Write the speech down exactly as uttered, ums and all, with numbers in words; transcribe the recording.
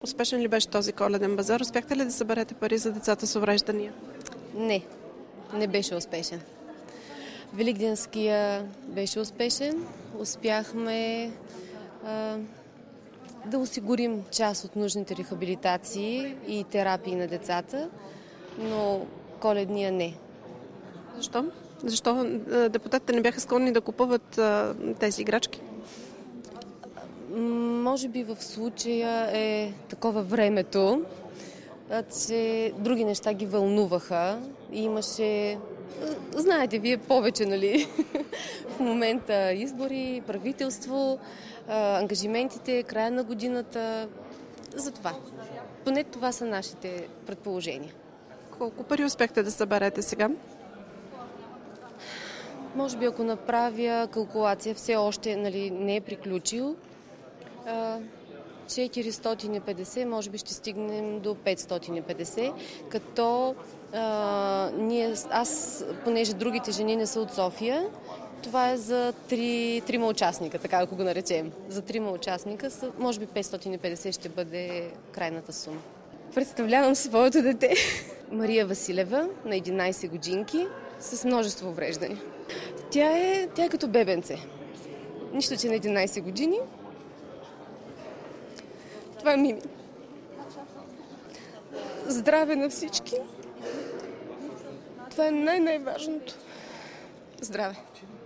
Успешен ли беше този Коледен базар? Успяхте ли да съберете пари за децата с увреждания? Не, не беше успешен. Великденския беше успешен. Успяхме а, да осигурим част от нужните рехабилитации и терапии на децата, но Коледния не. Защо? Защо а, депутатите не бяха склонни да купуват а, тези играчки? Може би в случая е такова времето, че други неща ги вълнуваха и имаше, знаете вие повече, нали, в момента избори, правителство, ангажиментите, края на годината, за това. Поне това са нашите предположения. Колко пари успяхте да съберете сега? Може би ако направя калкулация, все още, нали, не е приключил, четиристотин и петдесет, може би ще стигнем до петстотин и петдесет, като а, ние, аз, понеже другите жени не са от София, това е за три, трима участника, така ако го наречем. За трима участника, са, може би петстотин и петдесет ще бъде крайната сума. Представлявам своето дете, Мария Василева, на единайсет годинки, с множество увреждания. Тя е, тя е като бебенце. Нищо, че на единайсет години. Това е Мими. Здраве на всички. Това е най-най-важното. Здраве.